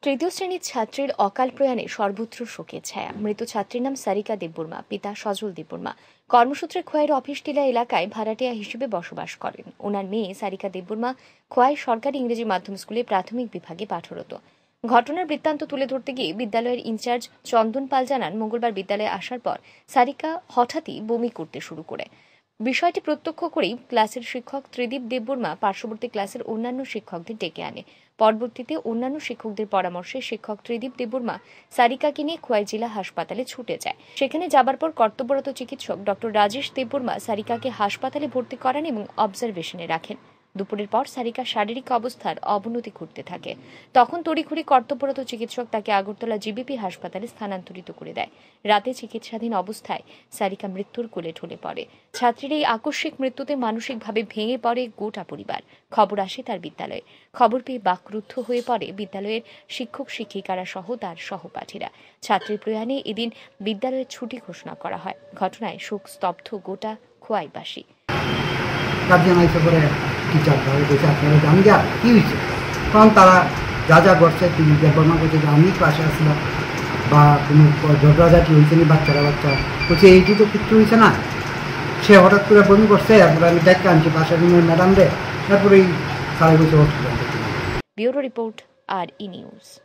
তৃতীয় শ্রেণীর ছাত্রীর অকাল প্রয়াণে সর্বত্র শোকের ছায়া। মৃত ছাত্রীর নাম সারিকা দেববর্মা, পিতা সজল দেববর্মা। কর্মসূত্রে খোয়াইয়ের অফিস টিলা এলাকায় ভাড়াটিয়া হিসেবে বসবাস করেন। ওনার মেয়ে সারিকা দেববর্মা খোয়াই সরকারি ইংরেজি মাধ্যম স্কুলে প্রাথমিক বিভাগে পাঠরত। ঘটনার বৃত্তান্ত তুলে ধরতে গিয়ে বিদ্যালয়ের ইনচার্জ চন্দন পাল জানান, মঙ্গলবার বিদ্যালয়ে আসার পর সারিকা হঠাৎই বমি করতে শুরু করে। বিষয়টি প্রত্যক্ষ করেই ক্লাসের শিক্ষক ত্রিদীপ দেববর্মা পার্শ্ববর্তী ক্লাসের অন্যান্য শিক্ষকদের ডেকে আনে। পরবর্তীতে অন্যান্য শিক্ষকদের পরামর্শে শিক্ষক ত্রিদীপ দেববর্মা সারিকাকে নিয়ে খোয়াই জেলা হাসপাতালে ছুটে যায়। সেখানে যাবার পর কর্তব্যরত চিকিৎসক ডক্টর রাজেশ দেববর্মা সারিকাকে হাসপাতালে ভর্তি করান এবং অবজারভেশনে রাখেন। দুপুরের পর সারিকার শারীরিক অবস্থার অবনতি ঘটতে থাকে। তখন তড়িঘড়ি কর্তব্যরত চিকিৎসক তাকে আগরতলা জিবিপি হাসপাতালে স্থানান্তরিত করে দেয়। রাতে চিকিৎসাধীন অবস্থায় সারিকা মৃত্যুর কোলে ঢলে পড়ে। ছাত্রীর এই আকস্মিক মৃত্যুতে মানসিকভাবে ভেঙে পড়ে গোটা পরিবার। খবর আসে তার বিদ্যালয়ে। খবর পেয়ে বাকরুদ্ধ হয়ে পড়ে বিদ্যালয়ের শিক্ষক শিক্ষিকারা সহ তার সহপাঠীরা। ছাত্রীর প্রয়াণে এদিন বিদ্যালয়ের ছুটি ঘোষণা করা হয়। ঘটনায় শোক স্তব্ধ গোটা খোয়াইবাসী। আমি যা কি হয়েছে, তখন তারা যা যা করছে তিনি দেববর্মা করছে যে আমি ক্লাসে আসলাম বা কোনো ঝগড়াঝাটি হয়েছে না, বাচ্চারা বলছে এইটু তো কিচ্ছু হয়েছে না। সে হঠাৎ করে বমি করছে, তারপরে আমি দেখতে আনছি পাশের রুমের ম্যাডাম রে, তারপরে এই সারা বছর ব্যুরো রিপোর্ট, আর ই নিউজ।